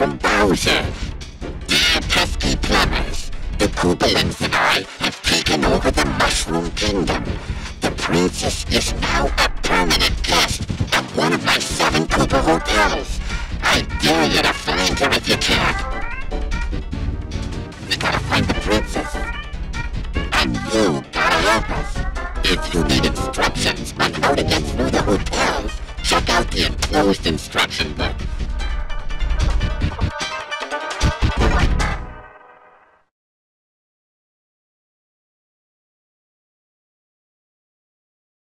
from Bowser. Dear pesky plumbers, the Koopalings and I have taken over the Mushroom Kingdom. The princess is now a permanent guest at one of my 7 Koopa hotels. I dare you to find her if you can. We gotta find the princess. And you gotta help us. If you need instructions on how to get through the hotels, check out the enclosed instruction book.